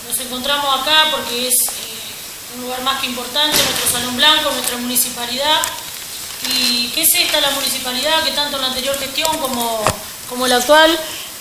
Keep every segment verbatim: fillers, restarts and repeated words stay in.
nos encontramos acá porque es eh, un lugar más que importante, nuestro Salón Blanco, nuestra municipalidad. ¿Y qué es esta la municipalidad que tanto en la anterior gestión como, como la actual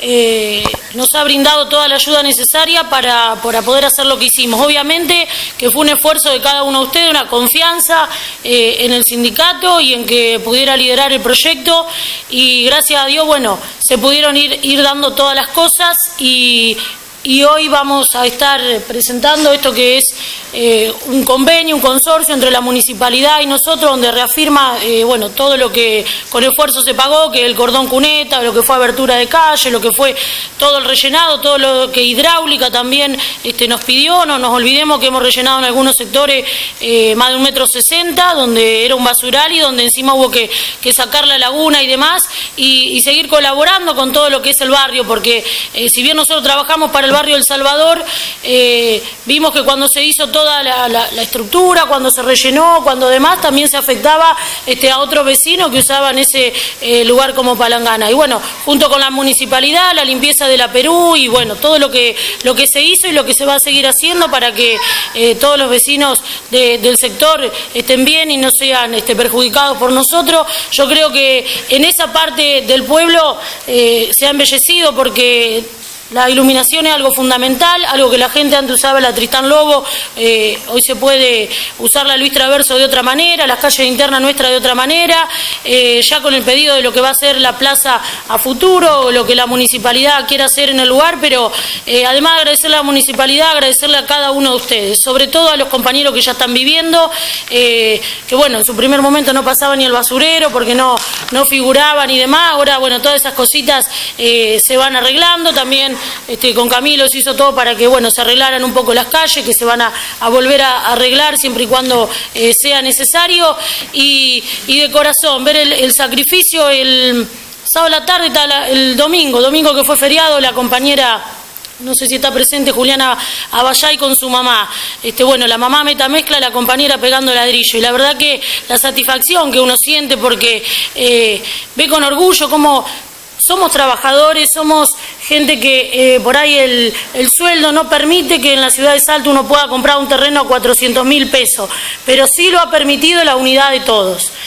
eh, nos ha brindado toda la ayuda necesaria para, para poder hacer lo que hicimos? Obviamente que fue un esfuerzo de cada uno de ustedes, una confianza eh, en el sindicato y en que pudiera liderar el proyecto, y gracias a Dios, bueno, se pudieron ir, ir dando todas las cosas, y Y hoy vamos a estar presentando esto que es eh, un convenio, un consorcio entre la municipalidad y nosotros, donde reafirma eh, bueno, todo lo que con esfuerzo se pagó, que el cordón cuneta, lo que fue abertura de calle, lo que fue todo el rellenado, todo lo que hidráulica también este, nos pidió. No nos olvidemos que hemos rellenado en algunos sectores eh, más de un metro sesenta, donde era un basural y donde encima hubo que, que sacar la laguna y demás, y, y seguir colaborando con todo lo que es el barrio, porque eh, si bien nosotros trabajamos para el barrio El Salvador, eh, vimos que cuando se hizo toda la, la, la estructura, cuando se rellenó, cuando demás, también se afectaba este, a otros vecinos que usaban ese eh, lugar como palangana. Y bueno, junto con la municipalidad, la limpieza de la Perú y bueno, todo lo que, lo que se hizo y lo que se va a seguir haciendo para que eh, todos los vecinos de, del sector estén bien y no sean este, perjudicados por nosotros. Yo creo que en esa parte del pueblo eh, se ha embellecido, porque la iluminación es algo fundamental, algo que la gente antes usaba la Tristán Lobo, eh, hoy se puede usar la Luis Traverso de otra manera, las calles internas nuestras de otra manera, eh, ya con el pedido de lo que va a ser la plaza a futuro, lo que la municipalidad quiera hacer en el lugar, pero eh, además de agradecerle a la municipalidad, agradecerle a cada uno de ustedes, sobre todo a los compañeros que ya están viviendo, eh, que bueno, en su primer momento no pasaba ni el basurero porque no, no figuraban y demás. Ahora bueno, todas esas cositas eh, se van arreglando. También Este, con Camilo se hizo todo para que bueno, se arreglaran un poco las calles, que se van a, a volver a arreglar siempre y cuando eh, sea necesario, y, y de corazón ver el, el sacrificio el sábado a la tarde, el domingo, domingo que fue feriado, la compañera, no sé si está presente, Juliana Abayay con su mamá. Este, bueno, la mamá metamezcla, la compañera pegando ladrillo. Y la verdad que la satisfacción que uno siente, porque eh, ve con orgullo cómo somos trabajadores, somos gente que eh, por ahí el, el sueldo no permite que en la ciudad de Salta uno pueda comprar un terreno a cuatrocientos mil pesos, pero sí lo ha permitido la unidad de todos.